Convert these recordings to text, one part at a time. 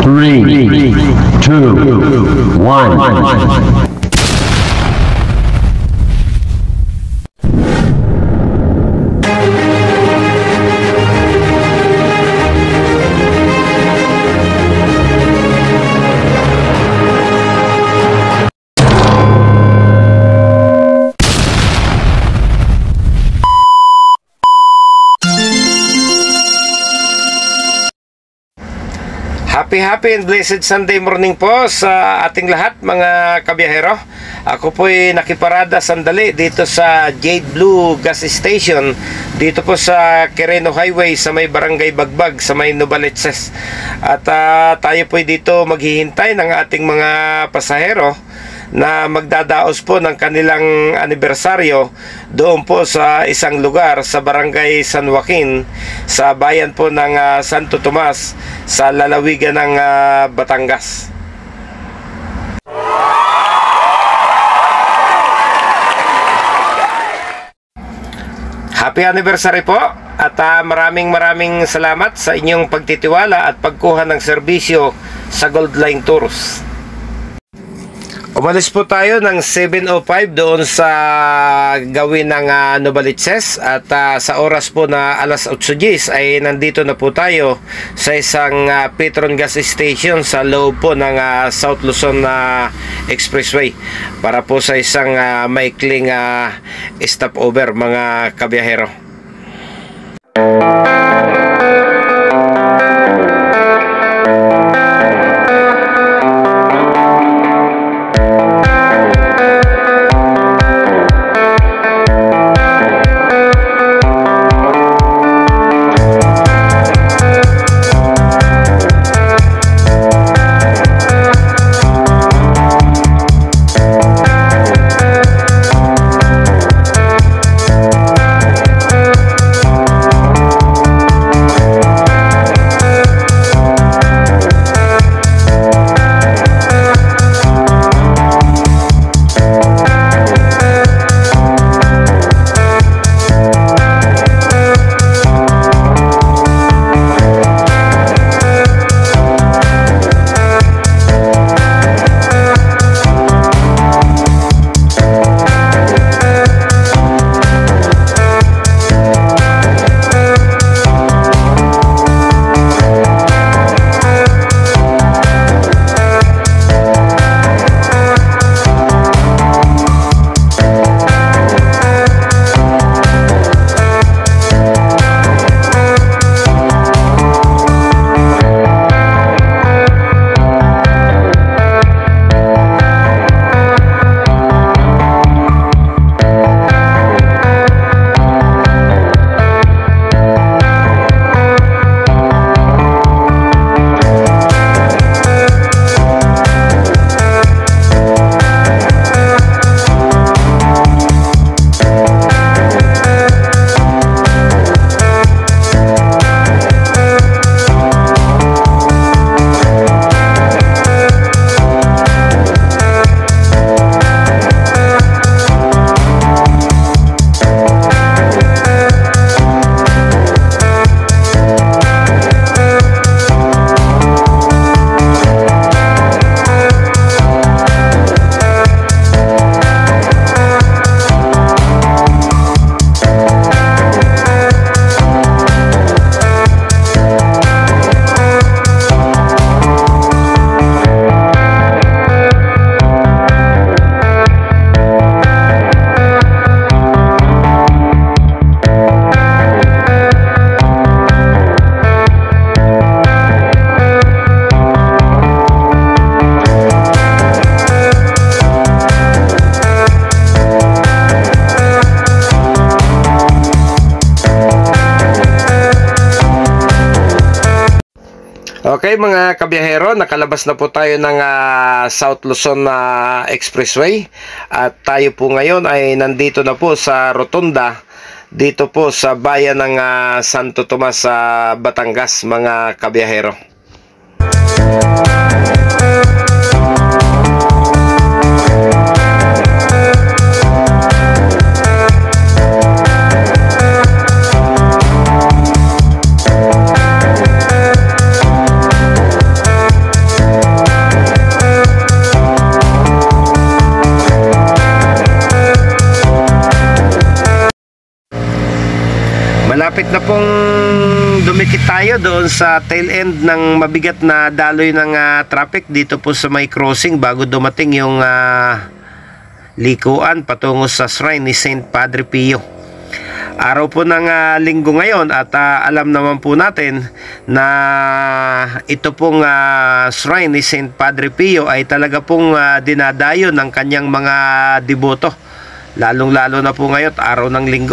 3, 2, 1. Happy and blessed Sunday morning po sa ating lahat mga kabiyahero. Ako po'y nakiparada sandali dito sa Jade Blue Gas Station, dito po sa Quirino Highway sa may Barangay Bagbag sa may Novaliches. At tayo po'y dito maghihintay ng ating mga pasahero na magdadaos po ng kanilang anibersaryo doon po sa isang lugar sa Barangay San Joaquin sa bayan po ng Santo Tomas sa lalawigan ng Batangas. Happy anniversary po at maraming salamat sa inyong pagtitiwala at pagkuha ng serbisyo sa Goldline Tours. Umalis po tayo ng 7:05 doon sa gawin ng Novaliches at sa oras po na alas 8:10 ay nandito na po tayo sa isang Petron Gas Station sa loob po ng South Luzon Expressway para po sa isang maikling stopover mga kabiyahero. Okay mga kabiyahero, nakalabas na po tayo ng South Luzon Expressway at tayo po ngayon ay nandito na po sa Rotunda dito po sa bayan ng Santo Tomas sa Batangas mga kabiyahero. malapit na pong dumikit tayo doon sa tail end ng mabigat na daloy ng traffic dito po sa may crossing bago dumating yung likuan patungo sa shrine ni Saint Padre Pio. Araw po ng linggo ngayon at alam naman po natin na ito pong shrine ni Saint Padre Pio ay talaga pong dinadayo ng kanyang mga deboto, lalong lalo na po ngayon araw ng linggo.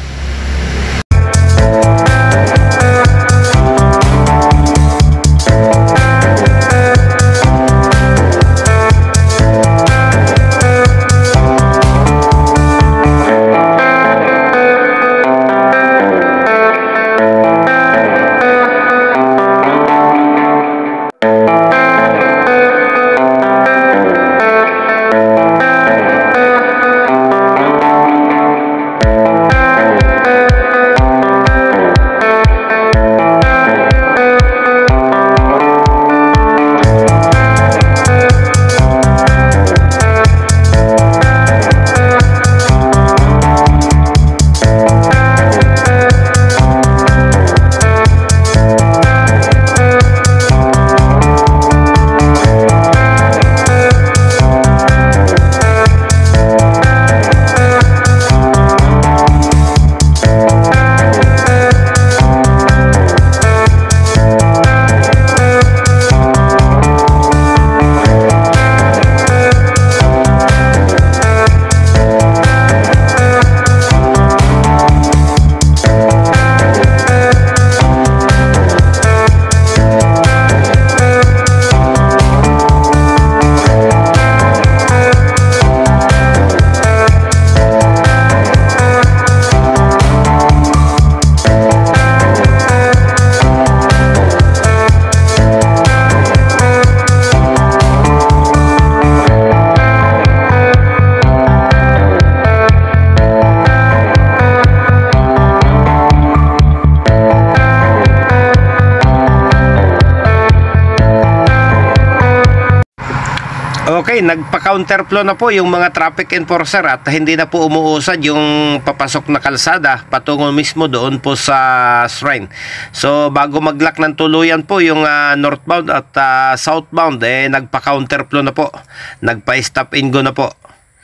Okay, nagpa-counterflow na po yung mga traffic enforcer at hindi na po umuusad yung papasok na kalsada patungo mismo doon po sa shrine. So bago mag-lock ng tuluyan po yung northbound at southbound, nagpa-counterflow na po, nagpa-stop and go na po.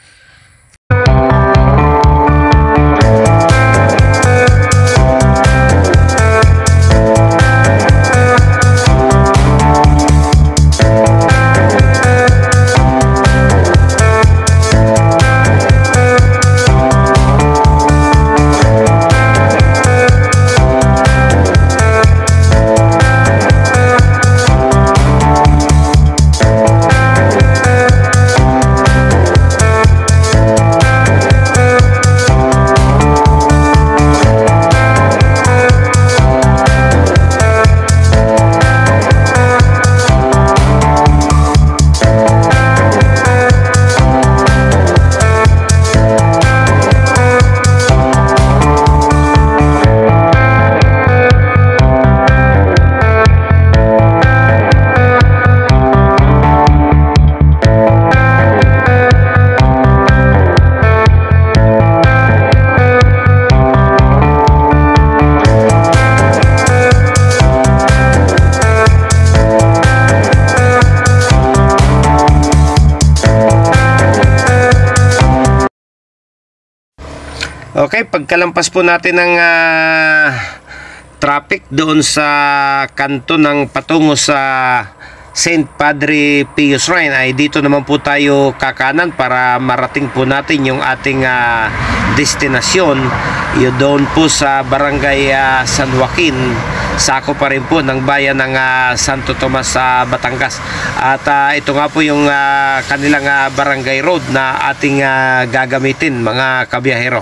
Okay, pagkalampas po natin ng traffic doon sa kanto ng patungo sa Saint Padre Pio Shrine ay dito naman po tayo kakanan para marating po natin yung ating destinasyon, yun doon po sa Barangay San Joaquin, sako pa rin po ng bayan ng Santo Tomas sa Batangas. At ito nga po yung kanilang barangay road na ating gagamitin mga kabiyahero.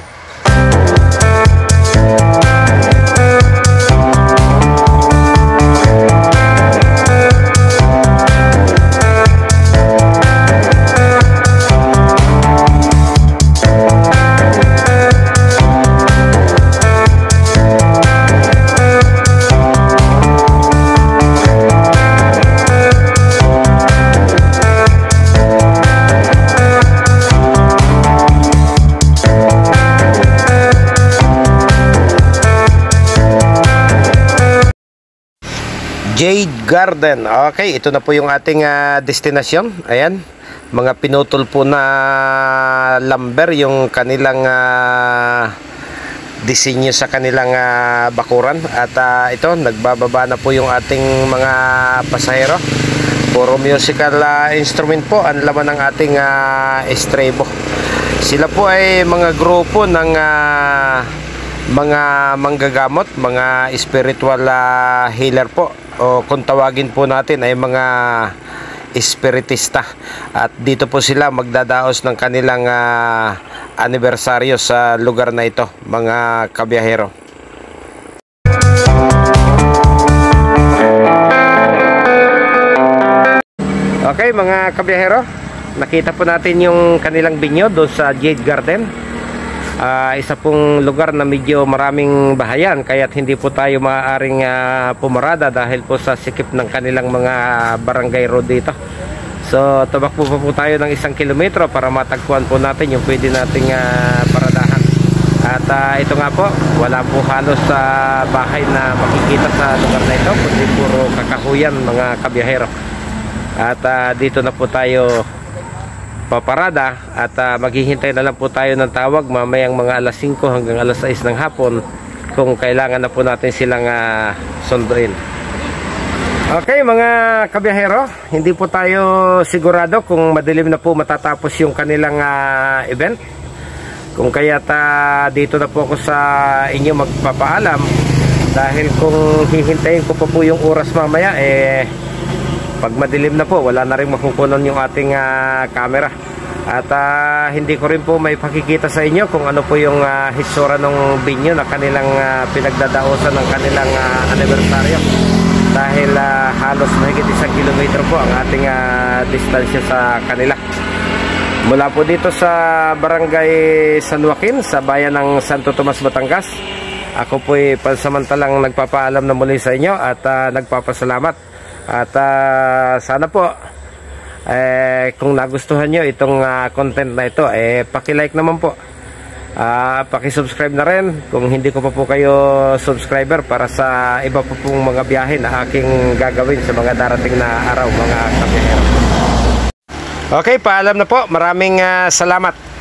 Garden. Okay, ito na po yung ating destinasyon. Ayan, mga pinutol po na lumber yung kanilang disenyo sa kanilang bakuran. At ito, nagbababa na po yung ating mga pasahero. Puro musical instrument po ang laman ng ating estrebo. Sila po ay mga grupo ng mga manggagamot, mga spiritual healer po, o kung tawagin po natin ay mga espiritista. At dito po sila magdadaos ng kanilang anibersaryo sa lugar na ito, mga kabiyahero. Okay mga kabiyahero, nakita po natin yung kanilang binyo doon sa Jade Garden. Isa pong lugar na medyo maraming bahayan, kaya't hindi po tayo maaaring pumarada dahil po sa sikip ng kanilang mga barangay road dito. So tumakbo po tayo ng 1 kilometro para matagpuan po natin yung pwede nating paradahan. At ito nga po, wala po halos sa bahay na makikita sa lugar na ito, kundi puro kakahuyan mga kabiyahero. At dito na po tayo paparada at maghihintay na lang po tayo ng tawag mamayang mga alas 5 hanggang alas 6 ng hapon kung kailangan na po natin silang sunduin. Okay mga kabiyahero, hindi po tayo sigurado kung madilim na po matatapos yung kanilang event. Kung kaya't dito na po ako sa inyo magpapaalam, dahil kung hihintayin ko pa po yung oras mamaya, pag madilim na po, wala na rin makukunan yung ating camera. At hindi ko rin po may pakikita sa inyo kung ano po yung hitsura ng binyo na kanilang pinagdadaosan ng kanilang anibersaryo. Dahil halos mahigit 1 kilometro po ang ating distansya sa kanila. Mula po dito sa Barangay San Joaquin, sa bayan ng Santo Tomas, Batangas, ako po'y pansamantalang nagpapaalam na muli sa inyo at nagpapasalamat. At sana po kung nagustuhan nyo itong content na ito, paki-like naman po, paki-subscribe na rin kung hindi ko pa po kayo subscriber, para sa iba po pong mga biyahe na aking gagawin sa mga darating na araw mga kabiyahero. Okay, paalam na po. Maraming salamat.